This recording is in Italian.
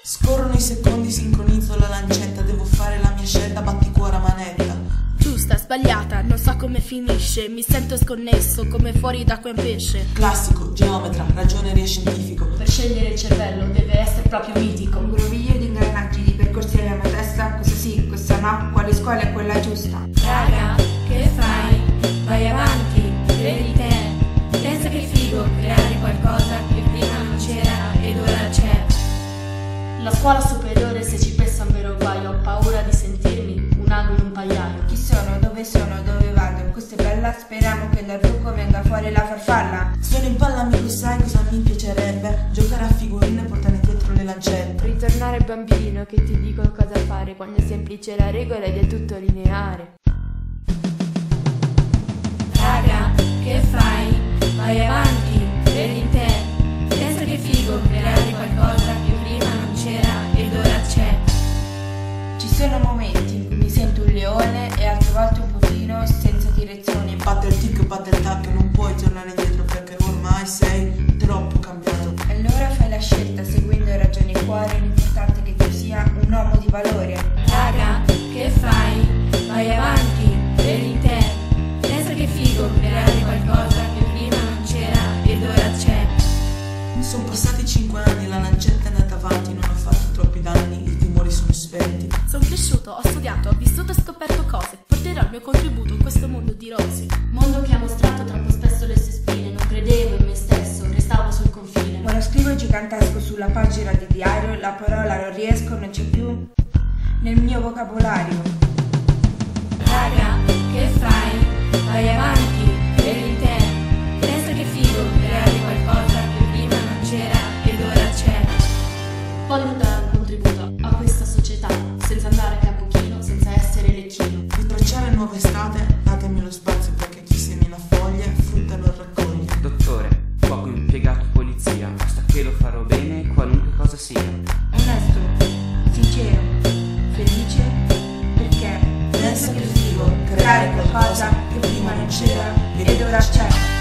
Scorrono i secondi, sincronizzo la lancetta, devo fare la mia scelta, batticuore a manetta. Giusta, sbagliata, non so come finisce, mi sento sconnesso, come fuori d'acqua un pesce. Classico, geometra, ragioneria scientifico. Per scegliere il cervello deve essere proprio mitico. Un groviglio di ingranaggi, di percorsi nella mia testa, questa sì, questa no, quale scuola è quella giusta? Raga, che fai? Vai avanti, credi in te. Pensa che figo creare qualcosa che prima non c'era ed ora c'è. La scuola superiore, se ci pensa un vero guaio, ho paura di sentirmi un ago in un pagliaio. Chi sono, dove vado? Questa è bella, speriamo che dal buco venga fuori la farfalla. Sono in palla amico, sai cosa mi piacerebbe? Giocare a figurine e portare dietro le lancette. Ritornare bambino che ti dico cosa fare quando è semplice la regola ed è tutto lineare. Raga, che fai? Vai avanti, credi in te. Pensa che figo creare qualcosa che prima non c'era ed ora c'è. Ci sono momenti in cui mi sento un leone e altre volte un pochino senza direzione. Batte il tic, batte il tac, non puoi tornare indietro perché ormai sei troppo cambiato. Allora fai la scelta seguendo ragioni e cuore, l'importante è che tu sia un uomo di valore. Raga, che fai? Vai avanti, credi in te. Pensa che figo creare qualcosa che prima non c'era ed ora c'è. Sono passati 5 anni, la lancetta è andata avanti, non ho fatto troppi danni, i timori sono spenti. Sono cresciuto, ho studiato, ho vissuto e scoperto cose. Porterò il mio contributo in questo mondo di rose. Mondo che ha mostrato troppo spesso le sue spine. Non credevo in me stesso, restavo sul confine. Quando scrivo gigantesco sulla pagina di diario, la parola non riesco, non c'è più nel mio vocabolario. Raga, che fai? Vai avanti, credi in te. Pensa che figo creare qualcosa che prima non c'era ed ora c'è. Voglio dare un contributo a questa società, senza andare a pochino, senza essere lecchino. Di tracciare nuove strade, datemi lo spazio perché chi semina foglie, frutta lo raccoglie. Dottore, poco impiegato polizia, basta che lo farò bene qualunque cosa sia. Onesto, sincero, felice, perché Pensa che figo creare qualcosa che prima non c'era ed ora c'è.